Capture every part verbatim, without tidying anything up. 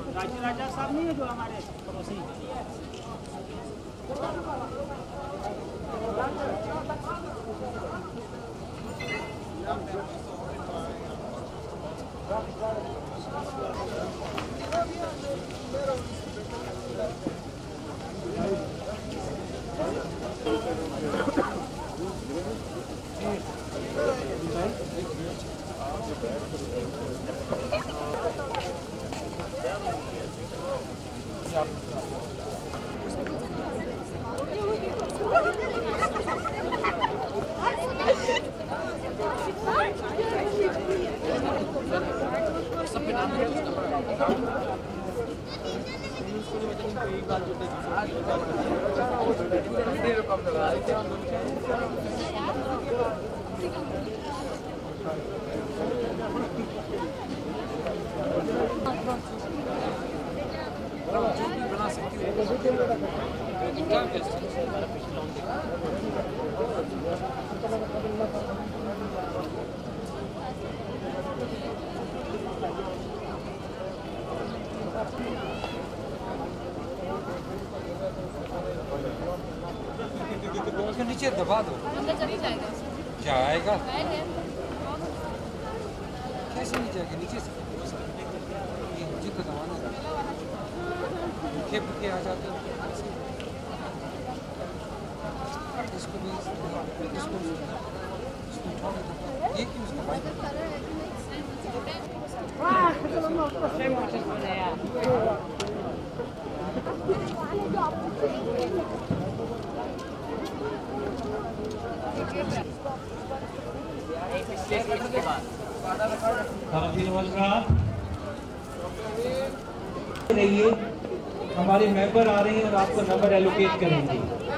राजा साहब नहीं है जो हमारे पड़ोसी। नीचे दबा दो, जाएगा कैसे नहीं जाएगा, नीचे से ये नीचे को दबाना, भूखे भूखे आ जाते हैं। इसको भी इसको इसको उठा के ये क्यों उसका बाइक रहिए, हमारे मेंबर आ रहे हैं और आपको नंबर एलोकेट करेंगे।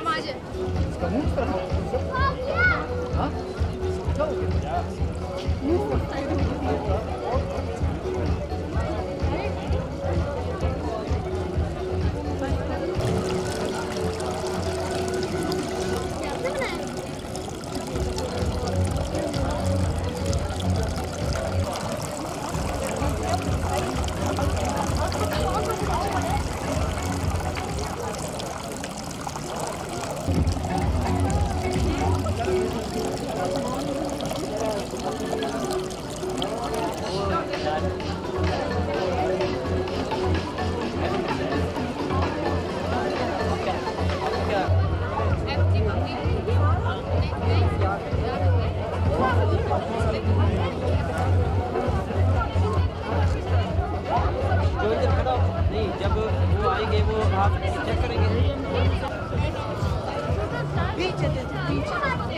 जब वो आएंगे वो आप चेक करेंगे। पीछे पीछे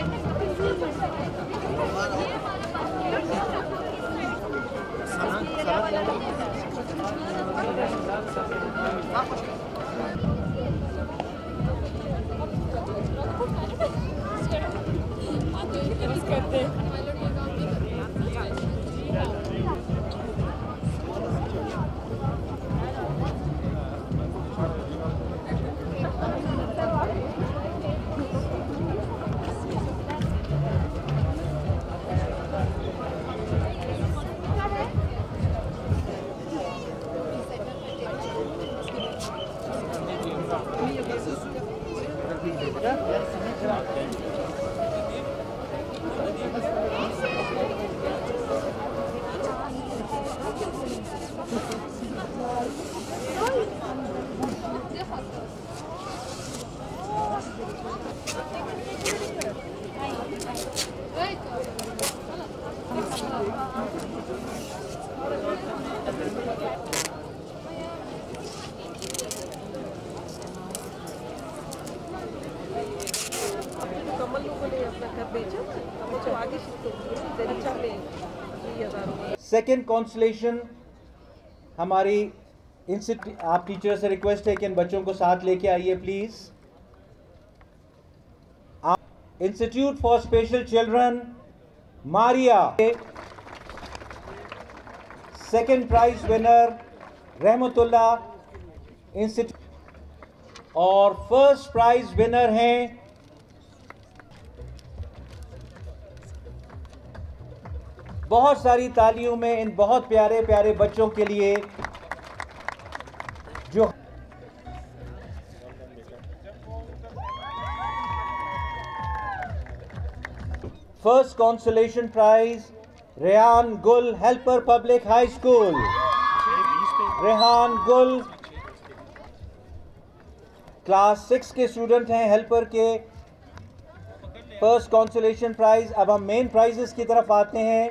सेकेंड कॉन्सुलेशन हमारी इंस्टीट्यूट, आप टीचर से रिक्वेस्ट है कि इन बच्चों को साथ लेके आइए please. Institute for special children Maria, second prize winner Rahmatullah institute, और फर्स्ट प्राइज विनर हैं बहुत सारी तालियों में इन बहुत प्यारे प्यारे बच्चों के लिए जो first consolation prize Rehan Gul, helper public high school. Rehan Gul class six के स्टूडेंट हैं, हेल्पर के। First consolation prize. अब हम मेन प्राइजेस की तरफ आते हैं।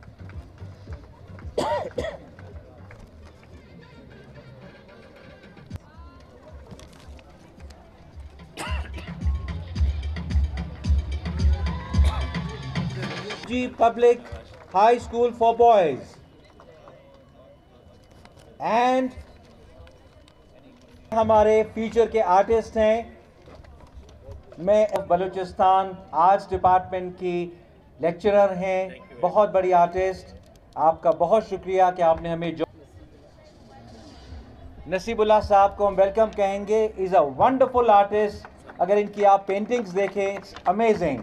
G public high school for boys and हमारे फ्यूचर के आर्टिस्ट हैं। मैं बलूचिस्तान आर्ट्स डिपार्टमेंट की लेक्चरर हैं, बहुत बड़ी आर्टिस्ट। आपका बहुत शुक्रिया कि आपने हमें जो नसीबुल्लाह साहब को हम वेलकम कहेंगे। Is a wonderful artist. अगर इनकी आप पेंटिंग्स देखें, इट्स अमेजिंग।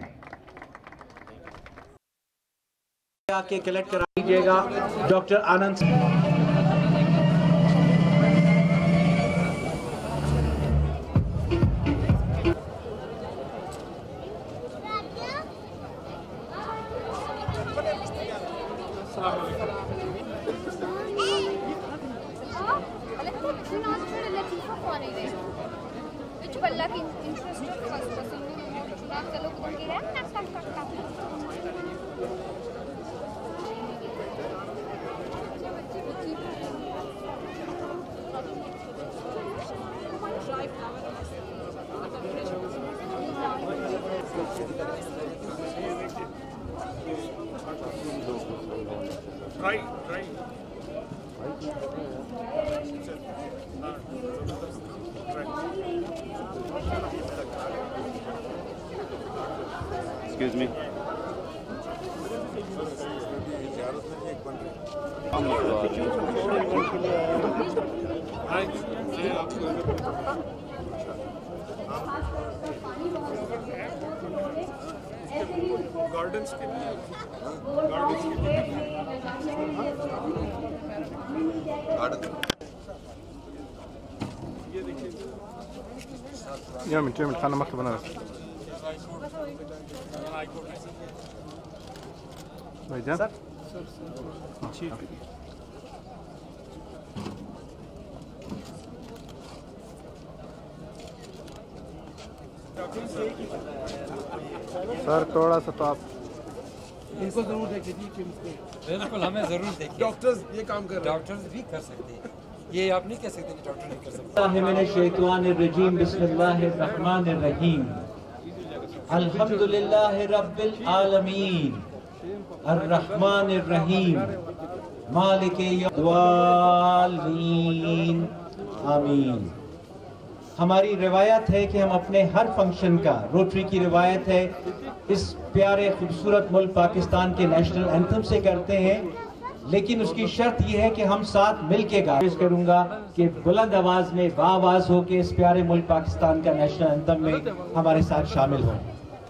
आके कलेक्ट करा लीजिएगा doctor Anand. Try, try. Excuse me. Gardens के लिए गार्डन्स के लिए ये देखिए يوم يوم خلنا مكتب انا بس भाईजान सर सर थोड़ा सा तो आप इनको जरूर देखिए। बिल्कुल हमें जरूर देखिए। डॉक्टर्स ये काम कर रहे हैं। डॉक्टर्स भी कर सकते हैं, ये आप नहीं कह सकते कि डॉक्टर नहीं कर सकते। बिस्मिल्लाहिर्रहमानिर्रहीम, बिस्मिल्लाहिर्रहमानिर्रहीम, अल्हम्दुलिल्लाहि रब्बिल आलमीन, अर्रहमानिर्रहीम, मालिके यौमिद्दीन, आमीन। हमारी रिवायत है कि हम अपने हर फंक्शन का, रोटरी की रिवायत है, इस प्यारे खूबसूरत मुल्क पाकिस्तान के नेशनल एंथम से करते हैं, लेकिन उसकी शर्त यह है कि हम साथ मिलके गा। पेश करूंगा कि बुलंद आवाज में बाआवाज हो के इस प्यारे मुल्क पाकिस्तान का नेशनल एंथम में हमारे साथ शामिल हो।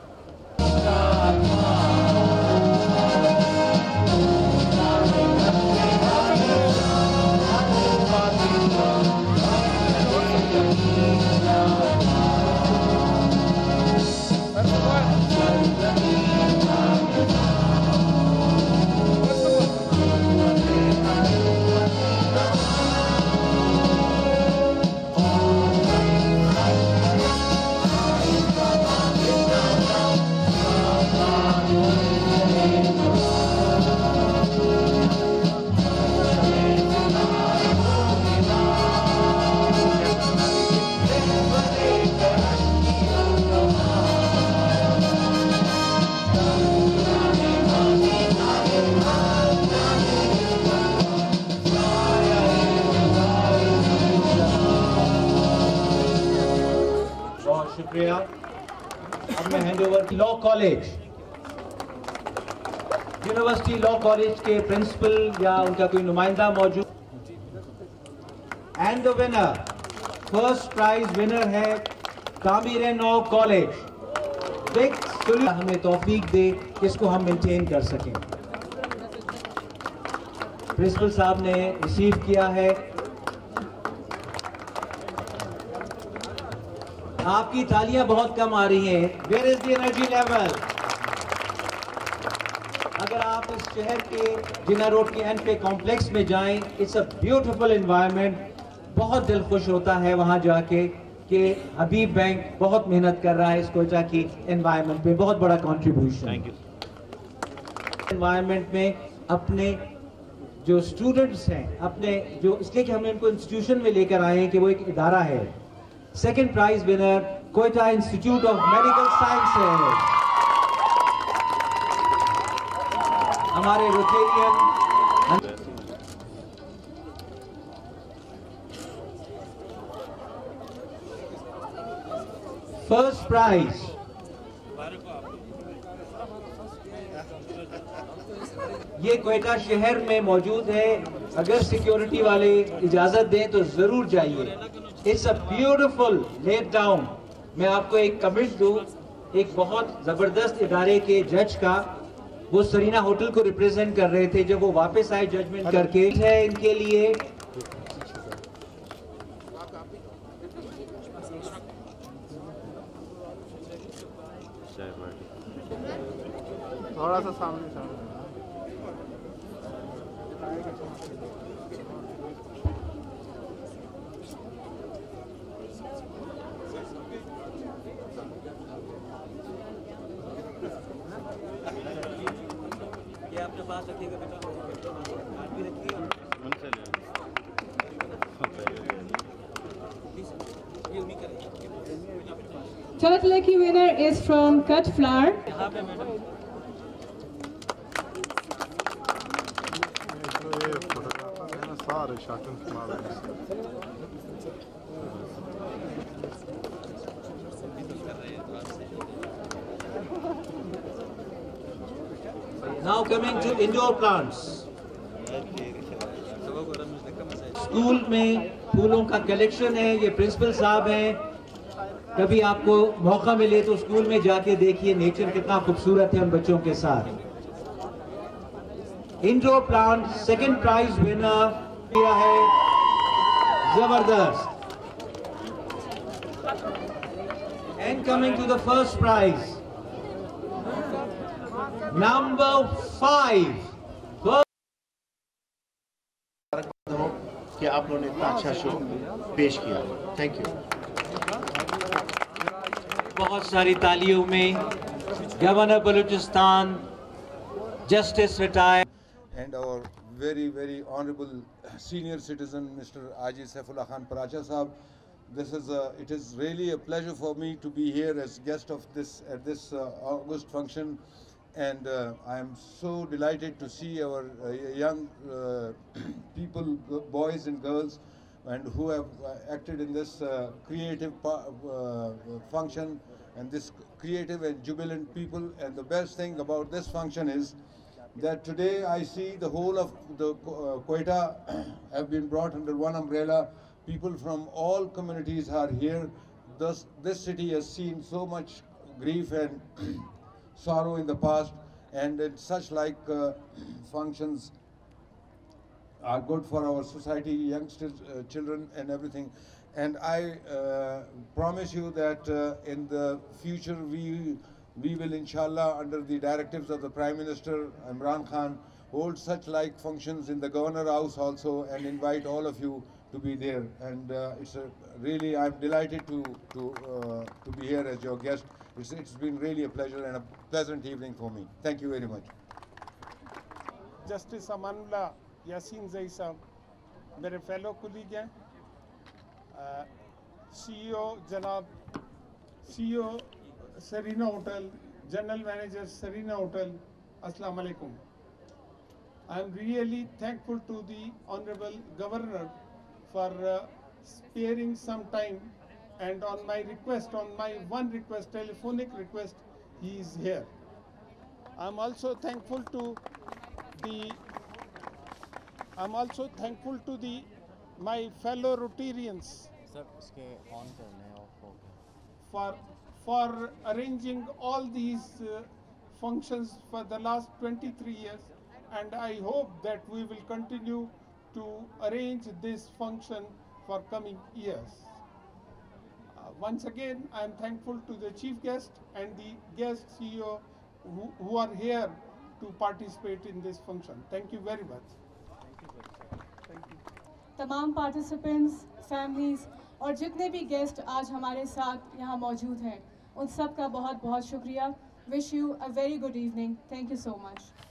शुक्रिया। अब मैं hand over law college, university law college के प्रिंसिपल या उनका कोई नुमाइंदा मौजूद। And the winner, first prize winner है तामीर नौ कॉलेज। बिग हमें तौफीक दे कि इसको हम मेंटेन कर सकें। प्रिंसिपल साहब ने रिसीव किया है आपकी तालियां बहुत कम आ रही हैं। Where is the energy level? अगर आप इस शहर के जिना रोड के एंड पे कॉम्प्लेक्स में जाएं, इट्स अ ब्यूटीफुल एनवायरनमेंट। बहुत दिल खुश होता है वहां जाके कि हबीब बैंक बहुत मेहनत कर रहा है इस कोयटा की एनवायरनमेंट पे, बहुत बड़ा कंट्रीब्यूशन। Thank you. एनवायरनमेंट में अपने जो स्टूडेंट्स हैं, अपने जो इसलिए कि हम इनको इंस्टीट्यूशन में लेकर आए हैं कि वो एक इदारा है। Second prize winner Quetta institute of medical sciences, हमारे रोटेरियन। फर्स्ट प्राइज ये कोयटा शहर में मौजूद है। अगर सिक्योरिटी वाले इजाजत दें तो जरूर जाइए। It's a beautiful let down. मैं आपको एक कमेंट दूं, एक बहुत जबरदस्त इदारे के जज का, वो सरीना होटल को रिप्रेजेंट कर रहे थे जब वो वापस आए जजमेंट करके। है इनके लिए थोड़ा सा सामने सामने ये आपने पास रखिएगा बेटा, आप भी रखिएगा। ये उन्हीं का रहेगा। Third lucky winner is from Cut Flower. यहाँ पे मैडम ये फोटोग्राफर है ना, सारे शॉट मार रहे हैं। now coming to indoor plants. School में फूलों का कलेक्शन है। ये प्रिंसिपल साहब हैं। कभी आपको मौका मिले तो स्कूल में जाके देखिए, नेचर कितना खूबसूरत है उन बच्चों के साथ। Indoor plant second prize winner किया है, जबरदस्त। And coming to the first prize number five. कि आप लोगों ने इतना अच्छा शो पेश किया। Thank you. बहुत सारी तालियों में governor Balochistan, justice retired, and our very very honorable senior citizen Mister Aji Saifullah Khan Paracha Sahab. This is a, it is really a pleasure for me to be here as guest of this at this uh, August function, and uh, I am so delighted to see our uh, young uh, people, boys and girls, and who have uh, acted in this uh, creative uh, function, and this creative and jubilant people. And the best thing about this function is that today I see the whole of the uh, Quetta have been brought under one umbrella. People from all communities are here. Thus, this city has seen so much grief and sorrow in the past, and in such like uh, functions are good for our society, youngsters, uh, children and everything. And I uh, promise you that uh, in the future we we will inshallah, under the directives of the Prime Minister Imran Khan, hold such like functions in the Governor House also, and invite all of you to be there. And uh, it's a really, I'm delighted to to uh, to be here as your guest. It's, it's been really a pleasure and a pleasant evening for me. Thank you very much. Justice Amanullah Yasin Zai साहब, मेरे fellow colleague हैं, CEO जनाब CEO Serena Hotel, General Manager Serena Hotel, Assalamu Alaikum. I am really thankful to the Honorable Governor for uh, sparing some time, and on my request, on my one request, telephonic request, he is here. I am also thankful to the I am also thankful to the my fellow Rotarians for for arranging all these uh, functions for the last twenty-three years, and I hope that we will continue to arrange this function for coming years. Uh, Once again, I am thankful to the chief guest and the guest C E O who, who are here to participate in this function. Thank you very much. तमाम participants, families और जितने भी guest आज हमारे साथ यहाँ मौजूद हैं, उन सब का बहुत बहुत शुक्रिया. Wish you a very good evening. Thank you so much.